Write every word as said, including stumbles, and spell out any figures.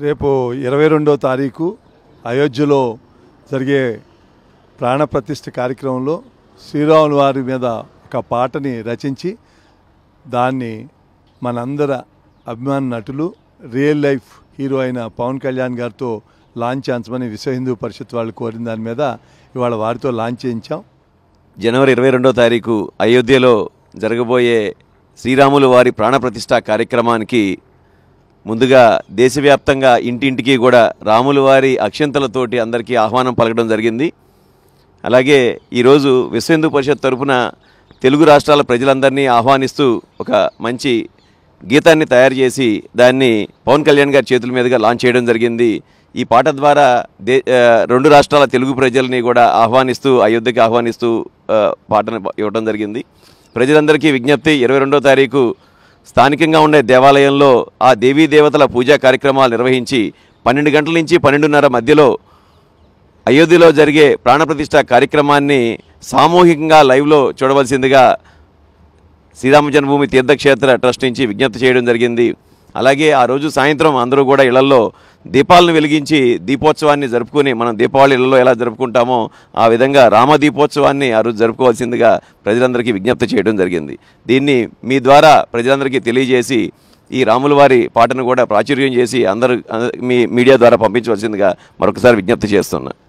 రేపు ఇరవై రెండో తారీఖు అయోధ్యలో జరిగే ప్రాణప్రతిష్ఠ కార్యక్రమంలో శ్రీరాముల వారి మీద ఒక పాటని రచించి దాన్ని మనందరి అభిమాన నటులు రియల్ లైఫ్ హీరో అయిన పవన్ కళ్యాణ్ గారితో లాంచ్ చేయించమని విశ్వ హిందూ పరిషత్ వాళ్ళు కోరిన దాని మీద ఇవాళ వారితో లాంచ్ చేయించాం. జనవరి ఇరవై రెండో తారీఖు అయోధ్యలో జరగబోయే శ్రీరాములు వారి ప్రాణప్రతిష్ఠ కార్యక్రమానికి ముందుగా దేశవ్యాప్తంగా ఇంటింటికి కూడా రాములు వారి అక్షంతలతోటి అందరికీ ఆహ్వానం పలకడం జరిగింది. అలాగే ఈరోజు విశ్వ హిందూ పరిషత్ తరఫున తెలుగు రాష్ట్రాల ప్రజలందరినీ ఆహ్వానిస్తూ ఒక మంచి గీతాన్ని తయారు చేసి దాన్ని పవన్ కళ్యాణ్ గారి చేతుల మీదుగా లాంచ్ చేయడం జరిగింది. ఈ పాట ద్వారా దే రెండు రాష్ట్రాల తెలుగు ప్రజల్ని కూడా ఆహ్వానిస్తూ అయోధ్యకి ఆహ్వానిస్తూ పాటను ఇవ్వడం జరిగింది. ప్రజలందరికీ విజ్ఞప్తి, ఇరవై రెండో తారీఖు స్థానికంగా ఉండే దేవాలయంలో ఆ దేవీ దేవతల పూజా కార్యక్రమాలు నిర్వహించి పన్నెండు గంటల నుంచి పన్నెండున్నర మధ్యలో అయోధ్యలో జరిగే ప్రాణప్రతిష్ఠ కార్యక్రమాన్ని సామూహికంగా లైవ్లో చూడవలసిందిగా శ్రీరామ జన్మభూమి తీర్థక్షేత్ర ట్రస్ట్ నుంచి విజ్ఞప్తి చేయడం జరిగింది. అలాగే ఆ రోజు సాయంత్రం అందరూ కూడా ఇళ్లలో దీపాలను వెలిగించి దీపోత్సవాన్ని జరుపుకుని మనం దీపావళి ఇళ్లలో ఎలా జరుపుకుంటామో ఆ విధంగా రామ దీపోత్సవాన్ని ఆ రోజు జరుపుకోవాల్సిందిగా ప్రజలందరికీ విజ్ఞప్తి చేయడం జరిగింది. దీన్ని మీ ద్వారా ప్రజలందరికీ తెలియజేసి ఈ రాముల వారి పాటను కూడా ప్రాచుర్యం చేసి అందరూ మీ మీడియా ద్వారా పంపించవలసిందిగా మరొకసారి విజ్ఞప్తి చేస్తున్నా.